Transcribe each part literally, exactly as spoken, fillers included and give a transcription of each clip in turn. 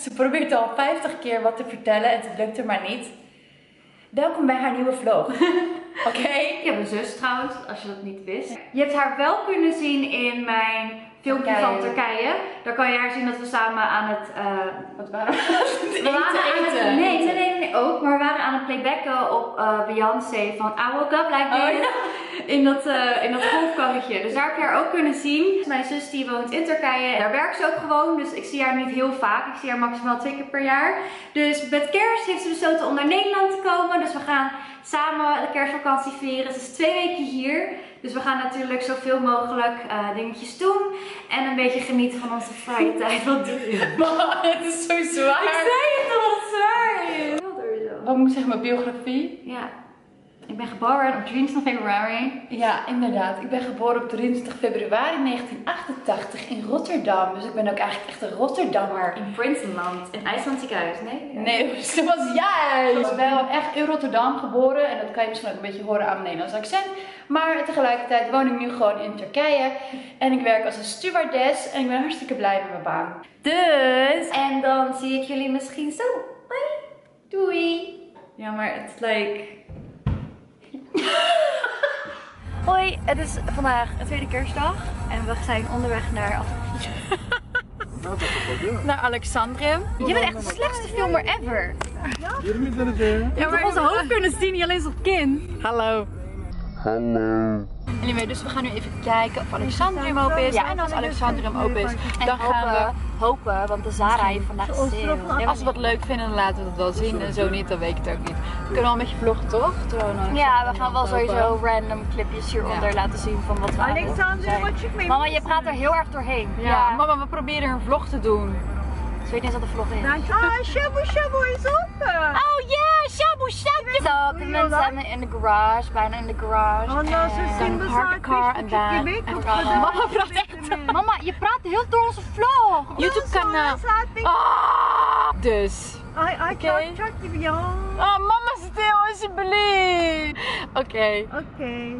Ze probeert al vijftig keer wat te vertellen en het lukt er maar niet. Welkom bij haar nieuwe vlog. Oké? Okay. Ik heb een zus trouwens, als je dat niet wist. Je hebt haar wel kunnen zien in mijn filmpje Turkije. van Turkije. Daar kan je haar zien dat we samen aan het... Uh, wat waren we? we waren aan het, nee, nee, nee, nee, ook. Maar we waren aan het playbacken op uh, Beyoncé van I Woke Up Like This. Oh, ja. In dat, uh, in dat golfkarretje. Dus daar heb je haar ook kunnen zien. Mijn zus die woont in Turkije. Daar werkt ze ook gewoon. Dus ik zie haar niet heel vaak. Ik zie haar maximaal twee keer per jaar. Dus met kerst heeft ze besloten om naar Nederland te komen. Dus we gaan samen de kerstvakantie vieren. Ze is twee weken hier. Dus we gaan natuurlijk zoveel mogelijk uh, dingetjes doen. En een beetje genieten van onze vrije tijd. Wat doe je? Maar het is zo zwaar. Ik zei het dat het zwaar is. Wat moet ik zeggen, mijn biografie? Ja. Ik ben geboren op drieëntwintig februari. Ja, inderdaad. Ik ben geboren op drieëntwintig februari negentien achtentachtig in Rotterdam. Dus ik ben ook eigenlijk echt een Rotterdammer. In Prinsenland, in IJsland ziekenhuis, nee? Nee, dat was juist. Ik was wel echt in Rotterdam geboren. En dat kan je misschien ook een beetje horen aan mijn Nederlands accent. Maar tegelijkertijd woon ik nu gewoon in Turkije. En ik werk als een stewardess. En ik ben hartstikke blij met mijn baan. Dus, en dan zie ik jullie misschien zo. Hoi. Doei. Ja, maar het is like... Hoi, het is vandaag de tweede kerstdag en we zijn onderweg naar, naar Alexandrium. Je bent echt de slechtste filmer ever. Je hebt onze hoofd kunnen zien, niet alleen zijn kin. Hallo. Hallo. Anyway, dus we gaan nu even kijken of Alexandrium open is. Ja, en als Alexandrium open is, dan gaan we hopen, want de Zara heeft vandaag sale. Als we dat leuk vinden, dan laten we het wel zien. En zo niet, dan weet ik het ook niet. We kunnen wel een beetje vloggen, toch? Ja, we gaan wel sowieso random clipjes hieronder ja. laten zien van wat we aan het zijn. Mama, je praat er heel erg doorheen. Ja, ja. Mama, we proberen een vlog te doen. Ik weet niet eens wat de vlog is. Ah, shabu shabu is open! Oh ja, shabu shabu! Zo, op dit moment zijn we in de garage, bijna in de garage. Oh, nou, ze zien we park the car en dan... Mama praat echt... Mama, je praat heel door onze vlog! YouTube kanaal. Ah, dus. Oké. Oh, mama stil alsjeblieft. Oké. Okay. Oké. Okay.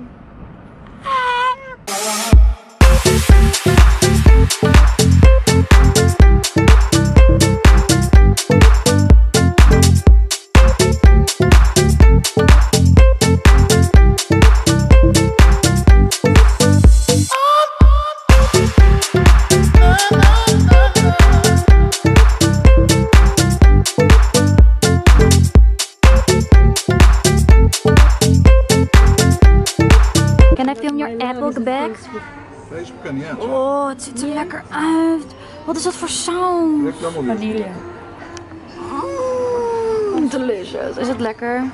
Facebook kan niet uit. Oh, het ziet er lekker uit. Wat is dat voor sound? Vanille. Mm, delicious. Is het lekker?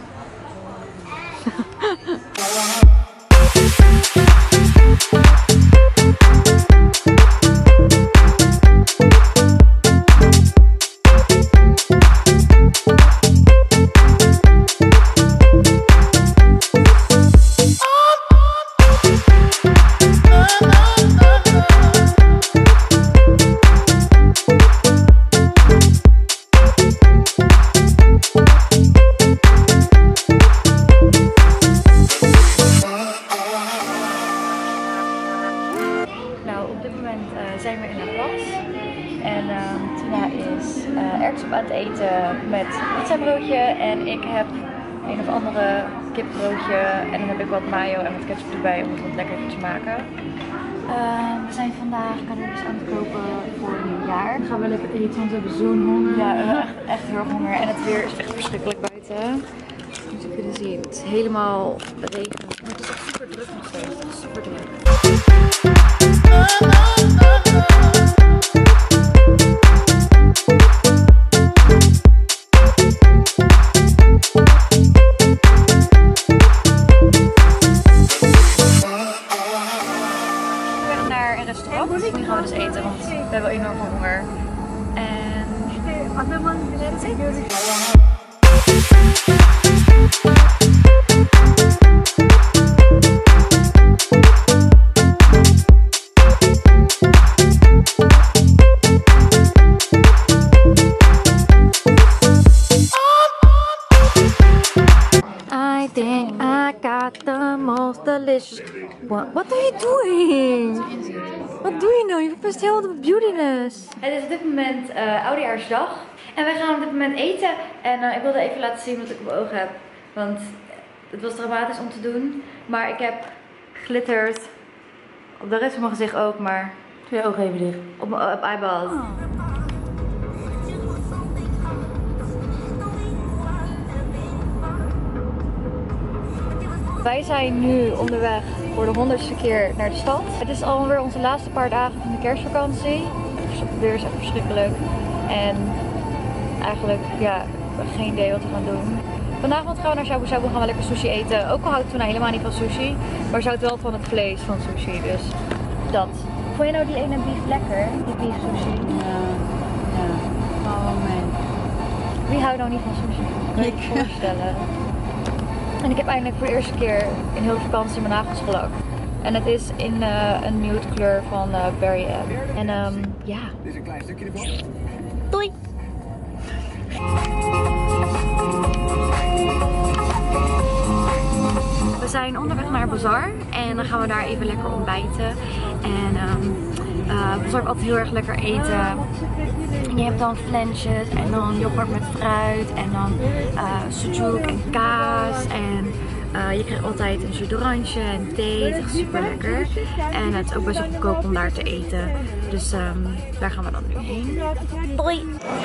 Zijn we in een klas en uh, Tina is uh, ergens op aan het eten met pizzabroodje en ik heb een of andere kipbroodje en dan heb ik wat mayo en wat ketchup erbij om het wat lekkerder te maken. Uh, we zijn vandaag cadeautjes aan het kopen voor nieuwjaar. We gaan wel lekker eten, want we hebben zo'n honger. Ja, we hebben echt, echt heel erg honger en het weer is echt verschrikkelijk buiten. Moet je kunnen zien, het is helemaal regen. Maar het is echt super druk nog steeds, het is super druk. Nu gaan we dus eten, want we hebben enorm veel honger. En that's it. I think I got the most delicious. What, what are you doing? Wat doe je nou? Je verpest heel de beautiness. Het is op dit moment uh, Oudejaarsdag. En wij gaan op dit moment eten. En uh, ik wilde even laten zien wat ik op mijn ogen heb. Want het was dramatisch om te doen. Maar ik heb glitters. Op de rest van mijn gezicht ook, maar... Doe je ogen even dicht. Op mijn op eyeballs. Oh. Wij zijn nu onderweg voor de honderdste keer naar de stad. Het is alweer onze laatste paar dagen van de kerstvakantie. Het weer is echt verschrikkelijk. En eigenlijk, ja, ik heb geen idee wat we gaan doen. Vanavond gaan we naar Shabu Shabu, gaan we lekker sushi eten. Ook al houdt we nou helemaal niet van sushi, maar ze houdt wel van het vlees van sushi, dus dat. Vond je nou die ene beef lekker? Die beef sushi? Ja, ja. Oh man. Wie houdt nou niet van sushi? Kan je je voorstellen? En ik heb eindelijk voor de eerste keer in heel de vakantie mijn nagels gelakt. En het is in uh, een nude kleur van uh, Berry M. En um, ja. Dit is een klein stukje ervan. Doei! We zijn onderweg naar Bazaar en dan gaan we daar even lekker ontbijten. En um, uh, Bazaar heeft altijd heel erg lekker eten. En je hebt dan flensjes en dan yoghurt met fruit en dan uh, sujuk en kaas. En uh, je krijgt altijd een jus d'orange en thee. Het is echt super lekker. En het is ook best wel goedkoop om daar te eten. Dus um, daar gaan we dan nu heen. Doei!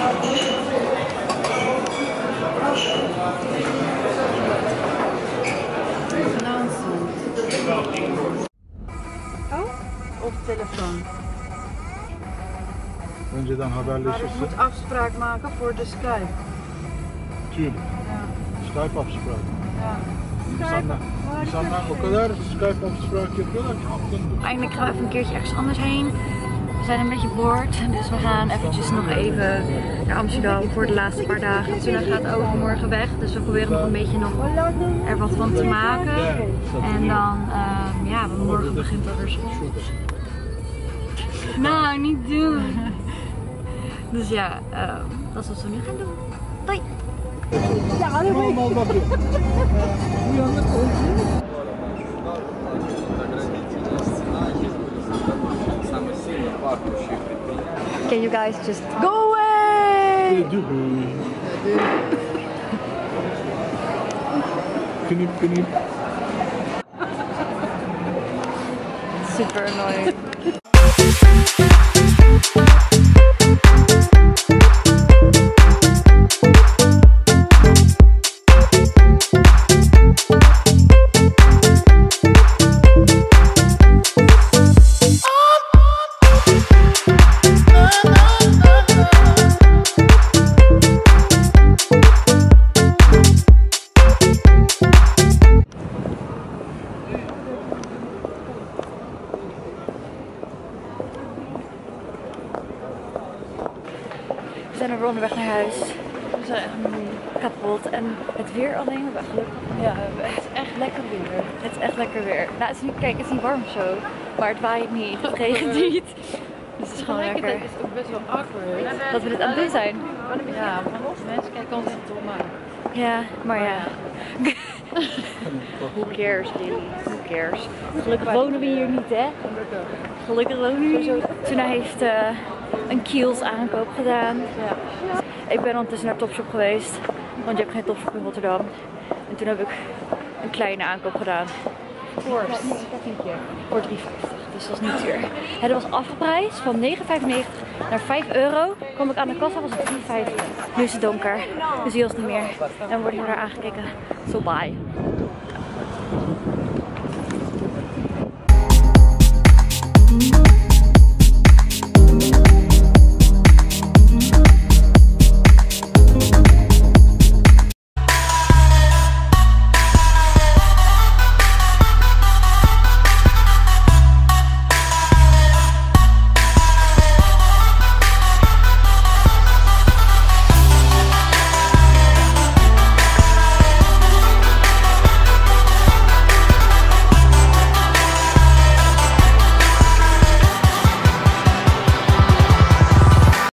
Oh? Op telefoon. Wanneer je dan Maar ik haberleşirsin. moet afspraak maken voor de Skype. Tuurlijk. Ja. Skype afspraak. Ja. İnsanlar, insanlar o kadar Skype afspraak yapıyorlar ki aklın. Eindelijk gaan we even een keertje ergens anders heen. We zijn een beetje bored, dus we gaan eventjes nog even naar Amsterdam voor de laatste paar dagen. Tuna gaat overmorgen weg, dus we proberen nog een beetje nog er wat van te maken. En dan, uh, ja, morgen begint alweer school. Nou, niet doen! Dus ja, uh, dat is wat we nu gaan doen. Doei! Normal bakıyor. Uyanık oldu. Can you guys just go away? Knip knip. Super annoying. We zijn er weer onderweg naar huis. We zijn echt kapot. En het weer alleen, we hebben gelukkig. Ja, het is echt lekker weer. Het is echt lekker weer. Nou, het is niet, kijk, het is niet warm zo. Maar het waait niet, het regent niet. Dus het is gewoon lekker. Het is ook best wel awkward. Dat we dit aan het doen zijn. Ja, maar mensen kijken ons het dom aan. Ja, maar ja. Who cares, Dilly? Who cares? Gelukkig wonen we hier niet, hè? Gelukkig wonen we hier. Tuna heeft uh, een Kiehl's aankoop gedaan. Ja. Ik ben ondertussen naar Topshop geweest, want je hebt geen Topshop in Rotterdam. En toen heb ik een kleine aankoop gedaan. Voor voor drie vijftig. Dus dat is niet duur. Het was afgeprijsd van negen vijfennegentig naar vijf euro. Kwam ik aan de kassa, was het drie vijftig. Nu is het donker, dus hier is het niet meer. En we worden hier naar aangekeken. So bye.